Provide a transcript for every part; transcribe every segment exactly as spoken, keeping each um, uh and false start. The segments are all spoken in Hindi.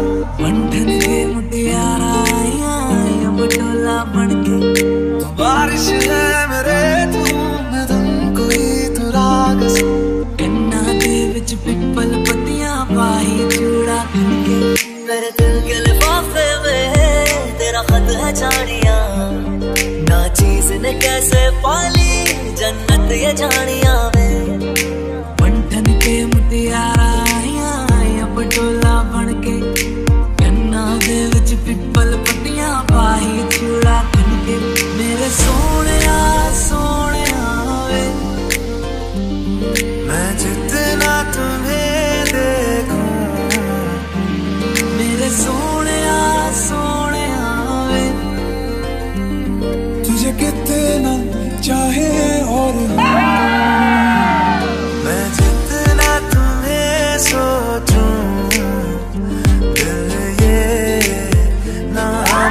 बंधन के मुटियारा आया बटोला बनके बारिश है मेरे तू मैं तुम कोई तू राग सी कन्ना दे विच पिपल पत्तियां पाई चूड़ा खनके मेरे दिल के लिफाफे में तेरा खत है जानिया ना चीज ने कैसे पाली जन्नत ये जानिया में बंधन के मुटियारा आया बटोला बनके कन्ना दे विच पिपल पत्तियां पाई चूड़ा खनके मेरे सोनिया सोनिया वे मैं जितना तुम्हें देखूं मेरे सोनिया सोनिया वे तुझे कितना चाहे और मैं जितना तुम्हें सोचूं दिल ये ना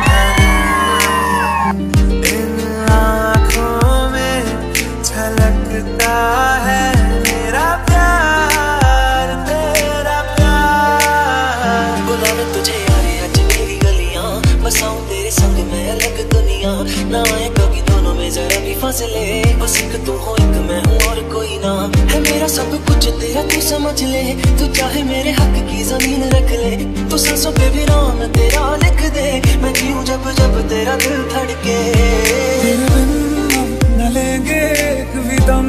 भरे इन आँखों में झलकता है मेरा प्यार तेरा प्यार बुलाने तुझे यारी आज मेरी गलियां बसाऊं तेरे संग में अलग दुनिया ना आए कभी दोनों में जरा भी फासले बस एक तू हो एक मैं हूँ और कोई ना है मेरा सब कुछ तेरा तू समझ ले तू चाहे मेरे हक की जमीन रख ले तू सांसों पे भी नाम तेरा लिख दे मैं जीऊं जब जब तेरा दिल धड़के तेरे बिन न लेंगे एक भी दम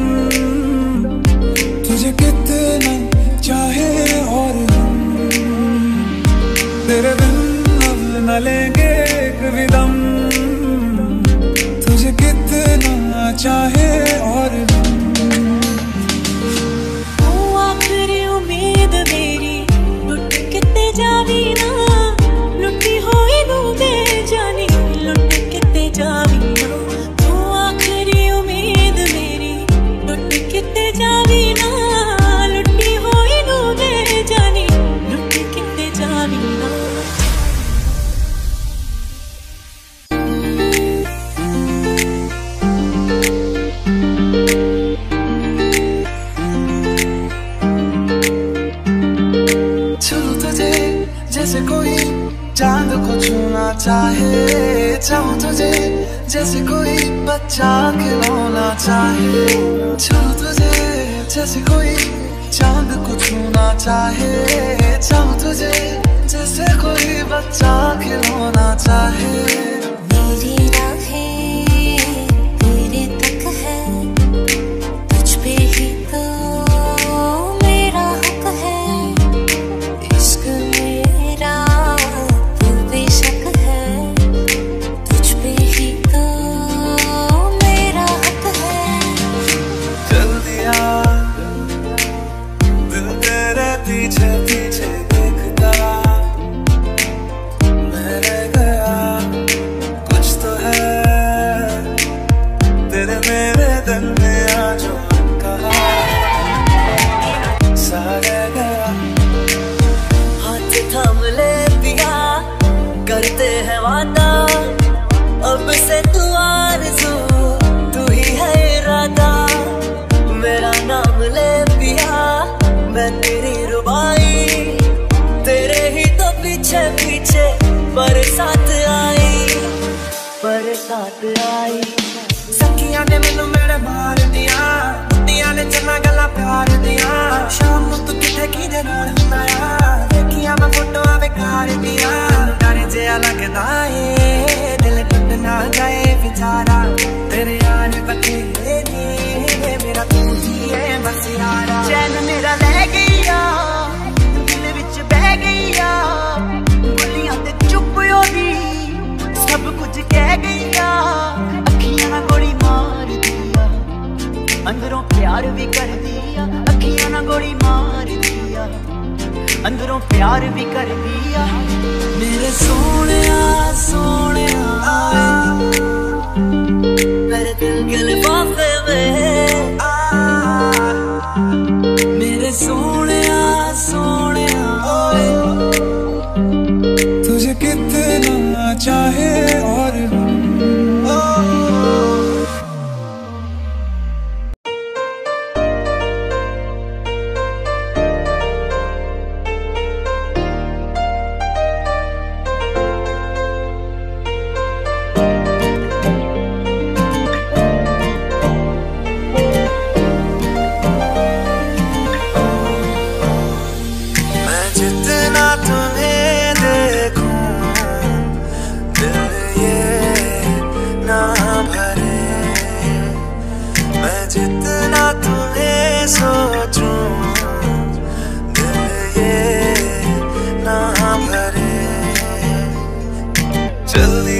तुझे कितना चाहे और हम तेरे बिन न लेंगे एक भी दम तुझे कितना चाहे और तू आखिरी उम्मीद मेरी लुट किते जावी ना लुटी होई नू बेजानी लुट किते जावी ना तू आखिरी उम्मीद मेरी लुट किते जावी ना लुटी होई नू बेजानी लुट किते जावी ना जैसे कोई चांद को छूना चाहे चाहूं तुझे जैसे कोई बच्चा खिलौना चाहे छू तुझे जैसे कोई चांद को छूना चाहे चाहूं तुझे जैसे कोई बच्चा खिलौना चाहे मेरी राहें तेरे तक है तुझ पे ही तो मेरा हक है इश्क मेरा तू बेशक है तुझ पे ही तो मेरा हक है चल दिया दिल तेरे पीछे पीछे देखता मैं रह गया कुछ तो है तेरे मेरे दिल में आज कहा सा रह गया हाथ थाम ले पिया करते हैं वादा अब से तू आरज़ू तू ही है इरादा मेरा नाम ले पिया मैं तेरी रुबाई तेरे ही तो पीछे पीछे बरसात आई बरसात आई सखियां ने मैनू मेरे मार दिया बुढ़ियां ने चन्ना गल्लां प्यार दिया शाम नूं तू किथे किदे नाल हुंदा आ देखियां मैं फोटोआं बेकार दिया डर जिहा लगदा ए दिल टुट ना जाए बेचारा तेरे यार बथेरे ने मेरा तू ही है बस यारा चैन मेरा ले गईया दिल विच बह गईया बोलियां ते चुप होगी सब कुछ कह गईया अखियां ना गोली मार दिया अंदरों प्यार भी कर दिया अखियां ना गोली मार दिया अंदरों प्यार भी कर दिया मेरे सोनिया सोनिया मेरे दिल के लिफाफे में मेरे सोनिया सोनिया तुझे कितना चाहे और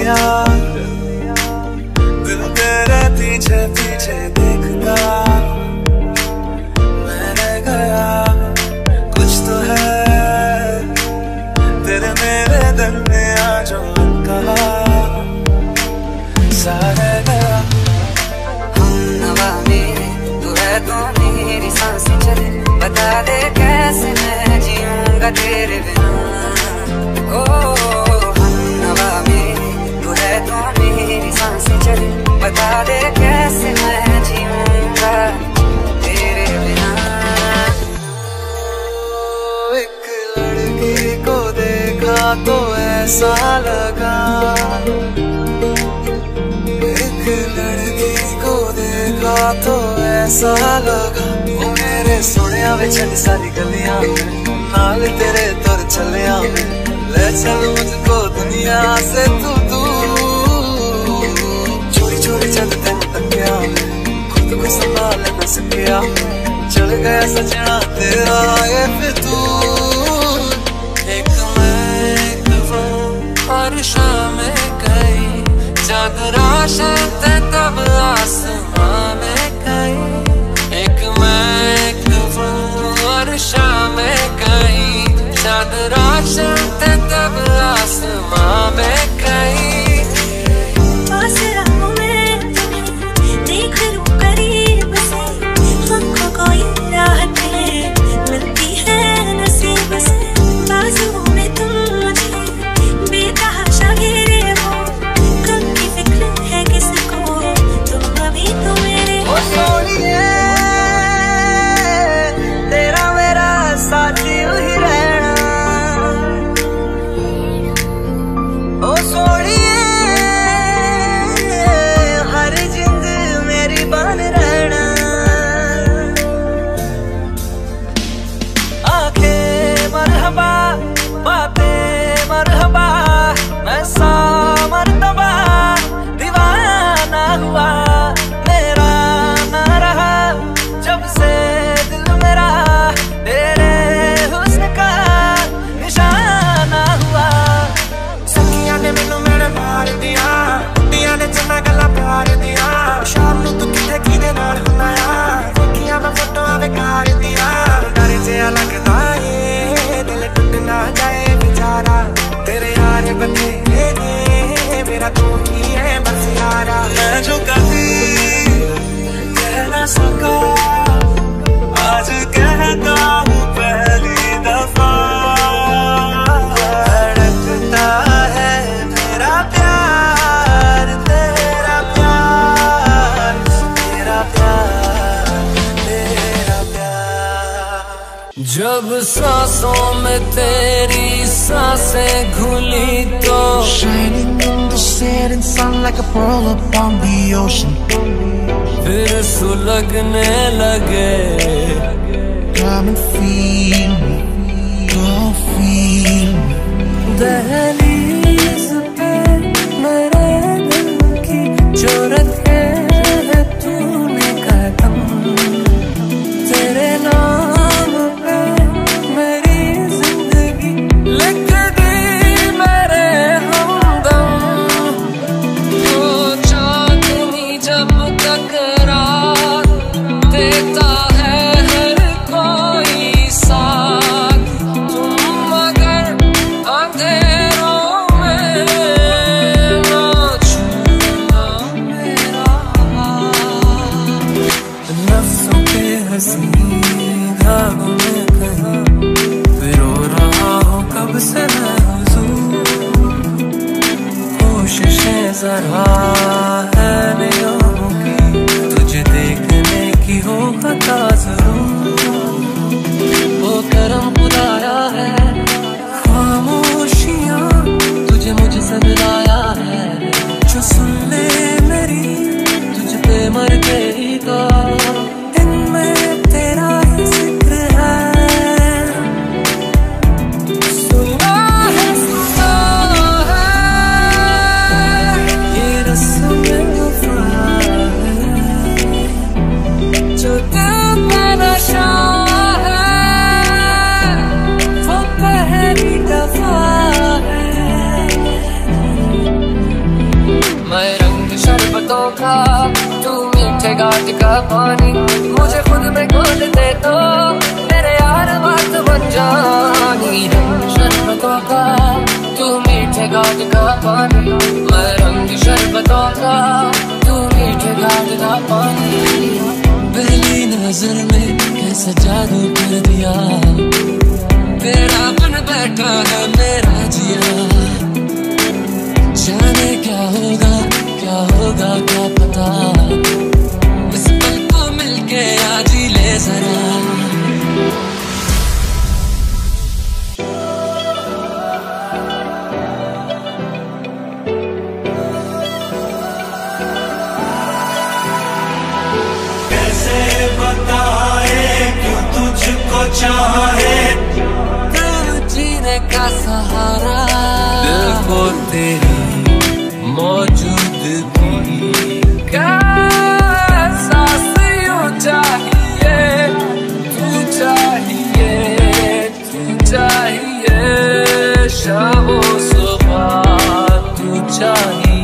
लिया दिल तेरे पीछे पीछे देखता मैं रह गया कुछ तो है तेरे मेरे दरमिया जो कहा सा रह गया। हम नवा में तू है तो मेरी सांसें चले बता दे कैसे मैं जीऊंगा तेरे बिना। ओ हम नवा में तू है तो मेरी सांसें चले बता दे कैसे मैं जीऊंगा तेरे बिना। एक लड़की को देखा तो ऐसा लगा एक लड़की को देखा तो ऐसा लगा वो मेरे सोनिया विच सारी गलियां नाल तेरे तुर चलिया ले चल मुझको दुनिया से तू दूर चोरी चोरी जब तेन तकिया खुद को संभाल न सकिया चल गया सजना तेरा ये फितूर। एक मैं एक वो हर शाम कई जग रोशन तब आसमां में कई एक मैं एक वो हर शाम कई जग रोशन तब आसमां में कई। पास रहो मैं तुम्हें देख लूं करीब से हमको कोई राहतें मिलती है नसीब से बाजुओं में तुम मुझे बेतहाशा घेरे हो कब की फिक्र है किसको तुम अभी तो मेरे ओ सोनिए तेरा मेरा साथी ही रहना ओ सोनिए हर जिंद मेरी बन रहना। आंखें मरहबा बातें मरहबा मैं सा मरतबा दीवाना हुआ मेरा ना रहा जब से दिल मेरा तेरे हुस्न का निशाना हुआ। सखियां ने मैनू मेरे मार दिया कुड़ियां ने चन्ना गल्ला प्यार दिया शाम नू तू किथे किदे नाल हुंदा यार देखियां मैं फोटोआं बेकार दिया डर जिहा लगदा ए दिल टुट ना जाए बेचारा तेरे यार बथेरे ने मेरा तू ही है बस यारा। मैं जो कभी कह ना सका आज कहता हूँ पहली दफा धड़कता है मेरा प्यार तेरा प्यार तेरा प्यार तेरा प्यार। जब सांसों में तेरी सांसें घुली तो Shining in the setting sun like a pearl upon the ocean फिर सुलगने लगे come and feel me go feel me दहलीज पे मेरे दिल की जो रखे है तूने कदम तेरे नाम पे मेरी जिंदगी लिख दी मेरे हमदम। वो चांदनी जब तक रात देता है हर कोई साथ तुम मगर अंधेरों में ना छूना मेरा हाथ। नफ्सों के हंसी धागों में कहीं पिरो रहा हूँ कब से मैं हुजूर कोशिशें जरा है निगाहों की तुझे देखने की हो खता जरूर वो करम खुदाया है खामोशियाँ तुझे मुझसे मिलाया है जो सुन ले मेरी तुझ पे मर गई तो इनमें तेरा ही जिक्र है सुना है सुना है ये रस्म वफा है जो दिल का नशा है वो पहली दफा है। धोखा, तू मीठे घाट का पानी, मुझे खुद में खोल दे तो मेरे यार बात बन जानी। शरबतों का तू मीठे घाट का पानी, मैं रंग शरबतों का तू मीठे घाट का पानी। पहली नजर में कैसा जादू कर दिया, तेरा बन बैठा है मेरा जिया। जाने क्या होगा क्या होगा क्या पता, इस पल को मिलके आज ही ले जरा। कैसे बताए क्यों तुझको चाहे, तू जीने का सहारा, दिल को तेरी मौजूदगी का एहसास यूं चाहिए, तू चाहिए, तू चाहिए, शाम सुबह तू चाहिए।